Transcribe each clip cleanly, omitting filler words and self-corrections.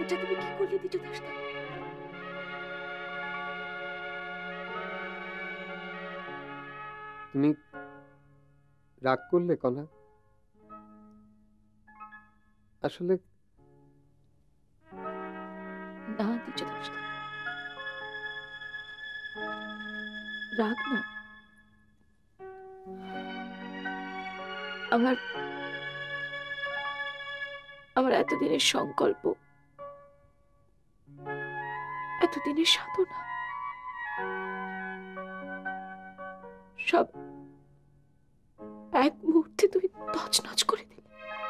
এটা তুমি কি করলে দ্বিজ দাসদা? তুমি রাগ করলে কনা? আসলে না দ্বিজ দাসদা, রাগ না। আমার আমার এতদিনের সংকল্প, এতদিনের সাধনা সব এক মুহূর্তে তুমি তছনছ করে দিলে।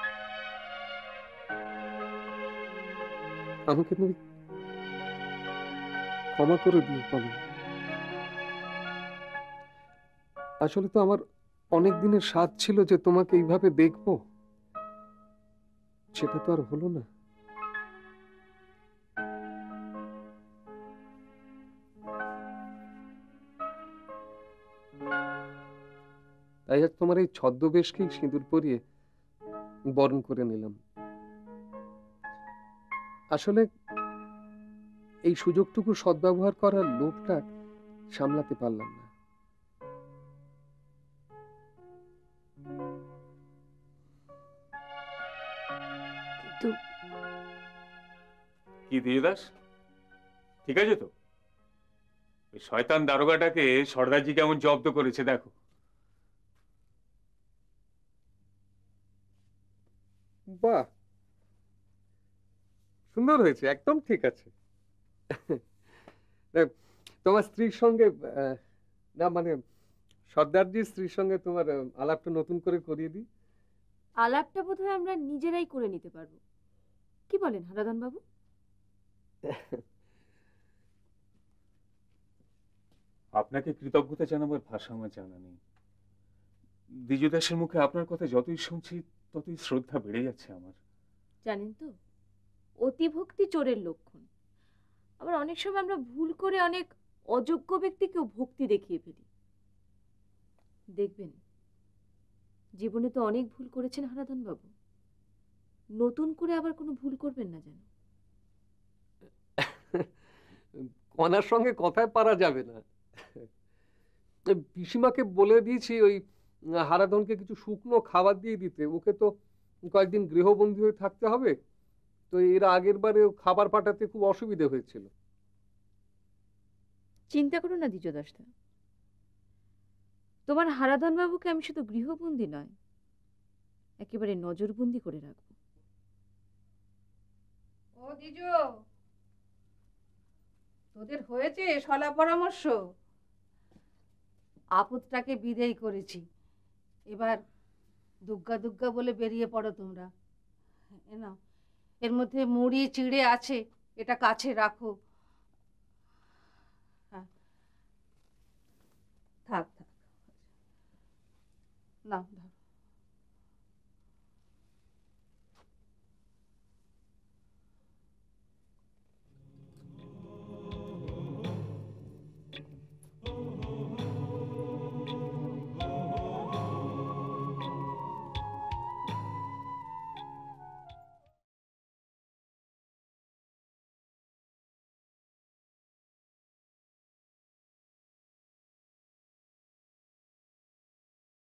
আমাকে তুমি ক্ষমা করে দিও কনা। আসলে তো আমার অনেক দিনের স্বাদ ছিল যে তোমাকে এইভাবে দেখবো, সেটা তো আর হলো না। তাই আজ তোমার এই ছদ্মবেশকেই সিঁদুর পরিয়ে বরণ করে নিলাম। আসলে এই সুযোগটুকু সদ্ব্যবহার করার লোভটা সামলাতে পারলাম না। কিন্তু কি দেবদাস, ঠিক আছে তো? ওই শয়তান দারোগাটাকে সর্দারজি কেমন জব্দ করেছে দেখো। বাহ, সুন্দর হয়েছে, একদম ঠিক আছে। তোমার স্ত্রীর সঙ্গে না মানে সর্দারজির স্ত্রীর সঙ্গে তোমার আলাপটা নতুন করে করিয়ে দিই। আলাপটা বোধহয় আমরা নিজেরাই করে নিতে পারবো। কি বলেন হারাধন বাবু? আপনাকে কৃতজ্ঞতা জানাবার ভাষা আমার জানা নেই। দ্বিজদাসের মুখে আপনার কথা যতই শুনছি ততই শ্রদ্ধা বেড়ে যাচ্ছে আমার। জানেন তো, অতিভক্তি চোরের লক্ষণ। আবার অনেক সময় আমরা ভুল করে অনেক অযোগ্য ব্যক্তিকেও ভক্তি দেখিয়ে ফেলি। দেখবেন, জীবনে তো অনেক ভুল করেছেন হারাধন বাবু, নতুন করে আবার কোনো ভুল করবেন না যেন। কনার সঙ্গে কথায় পারা যাবে না। পিসিমাকে বলে দিয়েছি ওই হারাধনকে কিছু শুকনো খাবার দিয়ে দিতে। ওকে তো কয়েকদিন গৃহবন্দী হয়ে থাকতে হবে, তো এর আগের বারে খাবার পাঠাতে খুব অসুবিধা হয়েছিল। চিন্তা করো না দ্বিজ দাসদা, তোমার হারাধন বাবুকে আমি শুধু গৃহবন্দী নয়, একেবারে নজরবন্দি করে রাখবো। ও দ্বিজ, তোদের হয়েছে সলা পরামর্শ? আপদটাকে বিদেয় করেছি, এবার দুগ্গা দুগ্গা বলে বেরিয়ে পড়ো তোমরা। এ নাও, এর মধ্যে মুড়ি চিড়ে আছে, এটা কাছে রাখো। হ্যাঁ, থাক থাক, নাও।